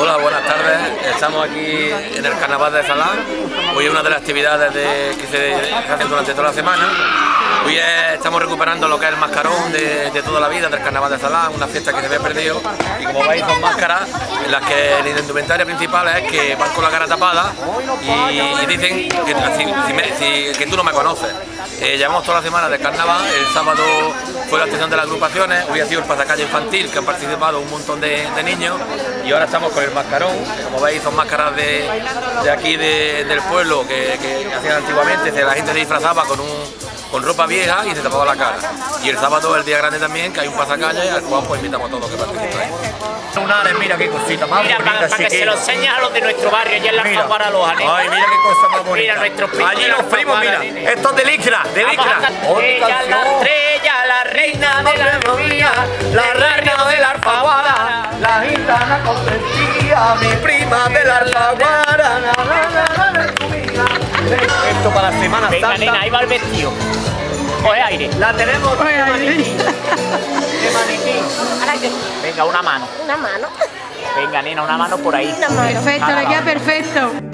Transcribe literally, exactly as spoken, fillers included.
Hola, buenas tardes. Estamos aquí en el Carnaval de Salán. Hoy es una de las actividades de, que se hacen durante toda la semana. Hoy es, estamos recuperando lo que es el mascarón de, de toda la vida del Carnaval de Salán, una fiesta que se había perdido. Y como veis, son máscaras en las que el indumentaria principal es que van con la cara tapada y, y dicen que, si, si me, si, que tú no me conoces. Eh, llevamos toda la semana de carnaval. El sábado fue la actuación de las agrupaciones, hoy ha sido el pasacalle infantil, que han participado un montón de, de niños, y ahora estamos con el mascarón, que como veis son máscaras de, de aquí de, del pueblo que, que hacían antiguamente. La gente se disfrazaba con, un, con ropa vieja y se tapaba la cara. Y el sábado es el día grande también, que hay un pasacalle al cual pues invitamos a todos que participen. Lunares, mira qué cosita más mira, bonita. para, para que se lo enseñes a los de nuestro barrio, allá en la Alfambara Loja. Ay, mira qué cosa más bonita. Mira nuestros primos. Allí los primos, mira. Nene. Esto es de licra, de licra. Ella es la estrella, la reina de la armonía, la reina de la Alfambara, la gitana consentía, mi prima de la Alfambara. Esto para la Semana Venga, Santa. nena, ahí va el vestido. Coge aire. La tenemos de maniquí. De maniquí. Venga, una mano. Una mano. Venga, nena, una mano por ahí. Una mano. Perfecto, le queda perfecto.